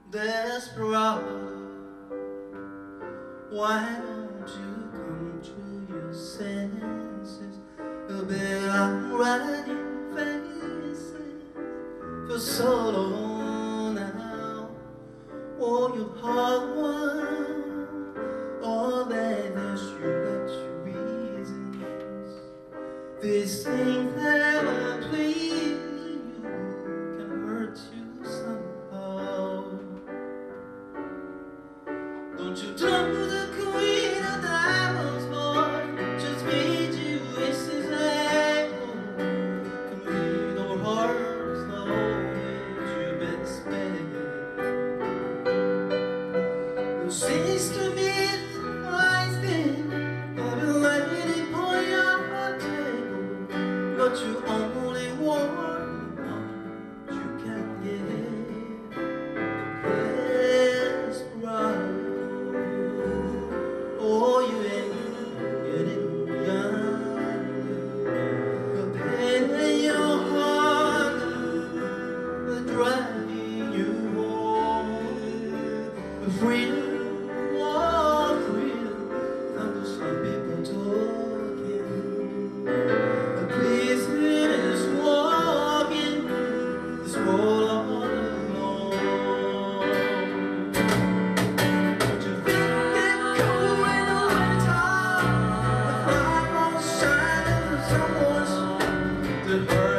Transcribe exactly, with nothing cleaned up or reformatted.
Desperado, why don't you come to your senses? You've been out riding faces for so long now. Oh, you hard one, oh, that is you got your reasons. These things never please you, can hurt you somehow. Don't you talk to the queen of diamonds, boy, just beat you, it's his angle. Can read our hearts, knowledge you been spent. You cease to be surprised in every lady for your table, but you only want what you can get. Desperado. Oh, you ain't getting younger. The pain in your heart is driving you home. But freedom, oh, freedom, come to some people talking. The pleasing is walking this world all alone. Don't you think it cool in the winter? The fire won't shine in the summers to hurt.